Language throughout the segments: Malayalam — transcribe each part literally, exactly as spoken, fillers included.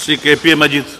Shri K P A Majeed.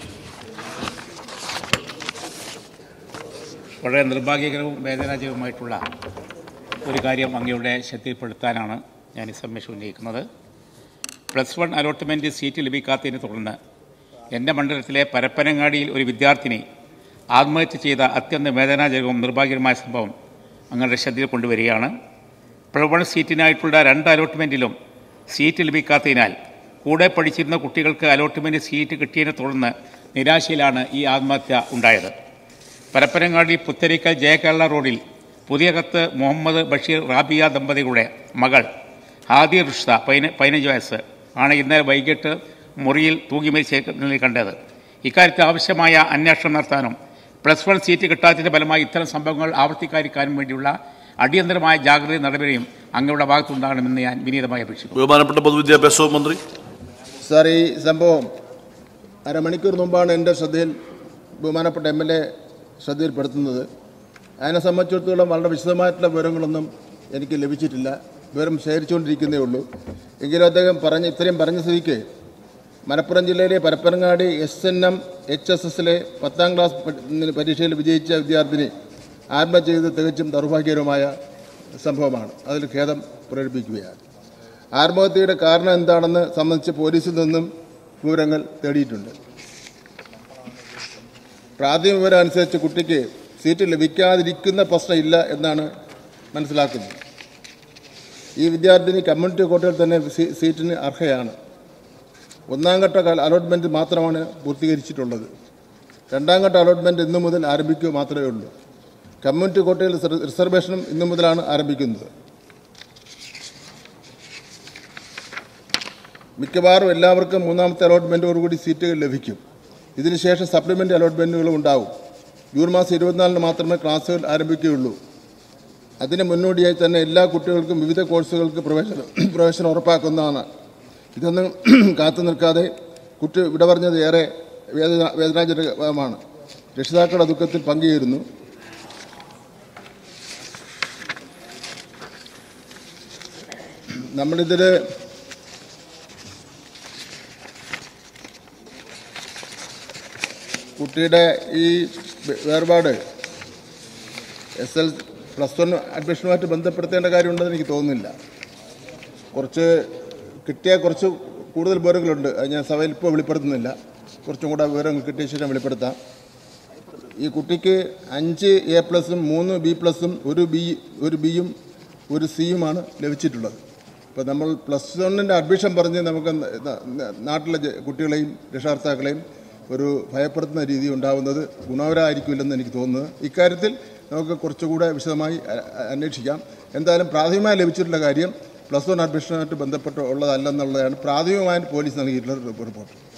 വളരെ നിർഭാഗ്യകരവും വേദനാജനകവുമായിട്ടുള്ള ഒരു കാര്യം അങ്ങയുടെ ശ്രദ്ധയിൽപ്പെടുത്താനാണ് ഞാൻ ഈ സബ്മിഷൻ ഉന്നയിക്കുന്നത്. പ്ലസ് വൺ അലോട്ട്മെൻറ്റ് സീറ്റ് ലഭിക്കാത്തതിനെ തുടർന്ന് എൻ്റെ മണ്ഡലത്തിലെ പരപ്പനങ്ങാടിയിൽ ഒരു വിദ്യാർത്ഥിനി ആത്മഹത്യ ചെയ്ത അത്യന്തം വേദനാജനകവും നിർഭാഗ്യകരമായ സംഭവം അങ്ങയുടെ ശ്രദ്ധയിൽ കൊണ്ടുവരികയാണ്. പ്ലസ് വൺ സീറ്റിനായിട്ടുള്ള രണ്ട് അലോട്ട്മെൻറ്റിലും സീറ്റ് ലഭിക്കാത്തതിനാൽ കൂടെ പഠിച്ചിരുന്ന കുട്ടികൾക്ക് അലോട്ട്മെൻറ്റ് സീറ്റ് കിട്ടിയതിനെ തുടർന്ന് നിരാശയിലാണ് ഈ ആത്മഹത്യ ഉണ്ടായത്. പരപ്പനങ്ങാടി പുത്തരിക്കൽ ജയകേരള റോഡിൽ പുതിയകത്ത് മുഹമ്മദ് ബഷീർ റാബിയ ദമ്പതികളുടെ മകൾ ഹാദി റുഷ്ത പതിനഞ്ച് വയസ്സ് ആണ് ഇന്നലെ വൈകിട്ട് മുറിയിൽ തൂങ്ങി മരിച്ച കണ്ടത്. ഇക്കാര്യത്തിൽ ആവശ്യമായ അന്വേഷണം നടത്താനും പ്ലസ് വൺ സീറ്റ് കിട്ടാത്തതിൻ്റെ ഫലമായി ഇത്തരം സംഭവങ്ങൾ ആവർത്തിക്കാതിരിക്കാനും വേണ്ടിയുള്ള അടിയന്തരമായ ജാഗ്രത നടപടിയും അങ്ങയുടെ ഭാഗത്തുണ്ടാകണമെന്ന് ഞാൻ വിനീതമായി അപേക്ഷിക്കുന്നു. ബഹുമാനപ്പെട്ട പൊതുവിദ്യാഭ്യാസ വകുപ്പ് മന്ത്രി. സാർ, ഈ സംഭവം അരമണിക്കൂർ മുമ്പാണ് എൻ്റെ ശ്രദ്ധയിൽ ബഹുമാനപ്പെട്ട എം എൽ എ ശ്രദ്ധയിൽപ്പെടുത്തുന്നത്. അതിനെ സംബന്ധിച്ചിടത്തോളം വളരെ വിശദമായിട്ടുള്ള വിവരങ്ങളൊന്നും എനിക്ക് ലഭിച്ചിട്ടില്ല. വിവരം ശേഖരിച്ചുകൊണ്ടിരിക്കുന്നേ ഉള്ളൂ. എങ്കിലും അദ്ദേഹം പറഞ്ഞ ഇത്രയും പറഞ്ഞ സ്ഥിതിക്ക് മലപ്പുറം ജില്ലയിലെ Parappanangadi S N M H S എസിലെ പത്താം ക്ലാസ് പരീക്ഷയിൽ വിജയിച്ച വിദ്യാർത്ഥിനി ആത്മഹത്യ ചെയ്ത് തികച്ചും ദൗർഭാഗ്യകരമായ സംഭവമാണ്. അതിൽ ഖേദം പ്രകടിപ്പിക്കുകയാണ്. ആത്മഹത്യയുടെ കാരണം എന്താണെന്ന് സംബന്ധിച്ച് പോലീസിൽ നിന്നും വിവരങ്ങൾ തേടിയിട്ടുണ്ട്. പ്രാഥമിക വിവരം അനുസരിച്ച് കുട്ടിക്ക് സീറ്റ് ലഭിക്കാതിരിക്കുന്ന പ്രശ്നമില്ല എന്നാണ് മനസ്സിലാക്കുന്നത്. ഈ വിദ്യാർത്ഥിനി കമ്മ്യൂണിറ്റി കോട്ടയിൽ തന്നെ സീറ്റിന് അർഹയാണ്. ഒന്നാം ഘട്ട അലോട്ട്മെൻറ്റ് മാത്രമാണ് പൂർത്തീകരിച്ചിട്ടുള്ളത്. രണ്ടാം ഘട്ട അലോട്ട്മെൻറ്റ് ഇന്നു മുതൽ ആരംഭിക്കുക മാത്രമേ ഉള്ളൂ. കമ്മ്യൂണിറ്റി കോട്ടയിൽ റിസർവേഷനും ഇന്നു മുതലാണ് ആരംഭിക്കുന്നത്. മിക്കവാറും എല്ലാവർക്കും മൂന്നാമത്തെ അലോട്ട്മെൻറ്റോടുകൂടി സീറ്റുകൾ ലഭിക്കും. ഇതിനുശേഷം സപ്ലിമെൻ്റ് അലോട്ട്മെൻറ്റുകളും ഉണ്ടാവും. ജൂൺ മാസം ഇരുപത്തിനാലിന് മാത്രമേ ക്ലാസ്സുകൾ ആരംഭിക്കുകയുള്ളൂ. അതിന് മുന്നോടിയായി തന്നെ എല്ലാ കുട്ടികൾക്കും വിവിധ കോഴ്സുകൾക്ക് പ്രവേശനം പ്രവേശനം ഉറപ്പാക്കുന്നതാണ്. ഇതൊന്നും കാത്തു നിൽക്കാതെ കുട്ടി വിട പറഞ്ഞത് ഏറെ വേദന വേദനാജനകമാണ്. രക്ഷിതാക്കളുടെ ദുഃഖത്തിൽ പങ്കുചേരുന്നു. നമ്മളിതിൽ കുട്ടിയുടെ ഈ വേർപാട് എസ് എൽ പ്ലസ് വൺ അഡ്മിഷനുമായിട്ട് ബന്ധപ്പെടുത്തേണ്ട കാര്യമുണ്ടെന്ന് എനിക്ക് തോന്നുന്നില്ല. കുറച്ച് കിട്ടിയ കുറച്ച് കൂടുതൽ വിവരങ്ങളുണ്ട്. അത് ഞാൻ സഭയിൽ ഇപ്പോൾ വെളിപ്പെടുത്തുന്നില്ല. കുറച്ചും കൂടെ വിവരങ്ങൾ കിട്ടിയ ശേഷം വെളിപ്പെടുത്താം. ഈ കുട്ടിക്ക് അഞ്ച് എ പ്ലസും മൂന്ന് ബി പ്ലസും ഒരു ബി ഒരു ബിയും ഒരു സിയുമാണ് ലഭിച്ചിട്ടുള്ളത്. ഇപ്പോൾ നമ്മൾ പ്ലസ് വണ്ണിൻ്റെ അഡ്മിഷൻ പറഞ്ഞ് നമുക്ക് നാട്ടിലെ കുട്ടികളെയും രക്ഷകർത്താക്കളെയും ഒരു ഭയപ്പെടുത്തുന്ന രീതി ഉണ്ടാകുന്നത് ഗുണകരമായിരിക്കില്ലെന്ന് എനിക്ക് തോന്നുന്നത്. ഇക്കാര്യത്തിൽ നമുക്ക് കുറച്ചുകൂടെ വിശദമായി അന്വേഷിക്കാം. എന്തായാലും പ്രാഥമികമായി ലഭിച്ചിട്ടുള്ള കാര്യം പ്ലസ് വൺ അഡ്മിഷനുമായിട്ട് ബന്ധപ്പെട്ട് ഉള്ളതല്ലെന്നുള്ളതാണ് പ്രാഥമികമായി പോലീസ് നൽകിയിട്ടുള്ള റിപ്പോർട്ട്.